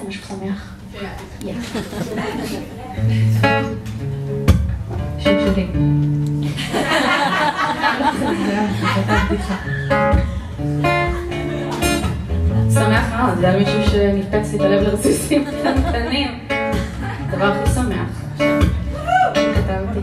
משהו שמח. שיר שלי. שמח מאוד, זה על מישהו שנפץ לי את הלב לרסיסים קטנים. הדבר הכי שמח. כתבתי.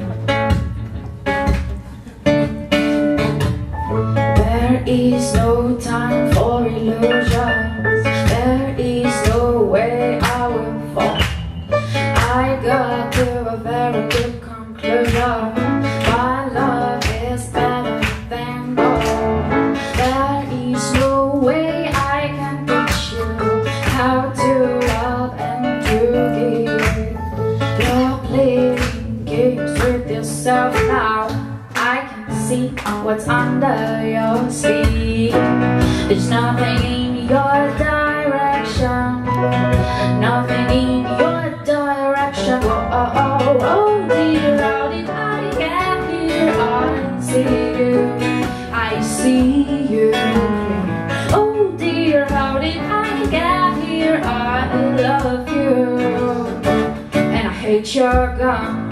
There is no time for illusions. There is no way I will fall. I got to a very good conclusion. My love is better than gold. There is no way I can teach you how to love and to give. You're playing games with yourself now. I can see what's under your sleeve. There's nothing in your direction. Nothing in your direction. Oh, oh, oh, oh dear, how did I get here? I see you, I see you. Oh dear, how did I get here? I love you, and I hate your guns.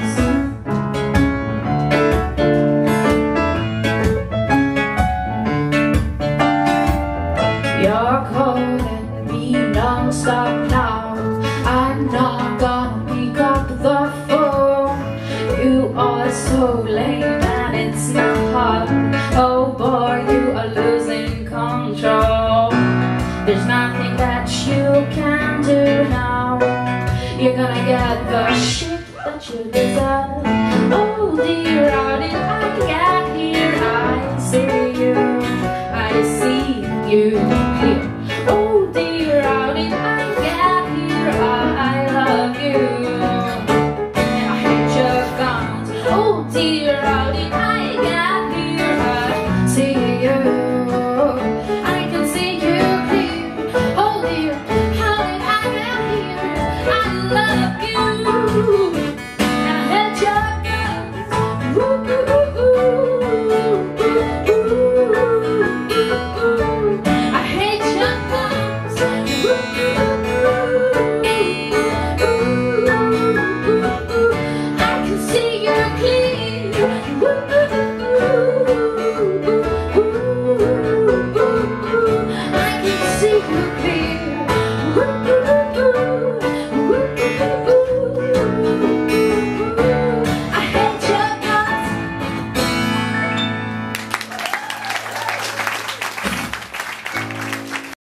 You're calling me non-stop now. I'm not gonna pick up the phone. You are so lame and it's not hard. Oh boy, you are losing control. There's nothing that you can do now. You're gonna get the shit that you deserve. Oh dear, how did I get here? I see you, I see you. Oh dear, how did I get here? I love you, and I hate your guns. Oh dear, how did I get here? I see you, I can see you clear. Oh dear, how did I get here? I love you, and I hate your guns. Ooh, ooh, ooh, ooh, ooh, ooh. I hate your guns. Ooh, I can see you clear. I can see you clear.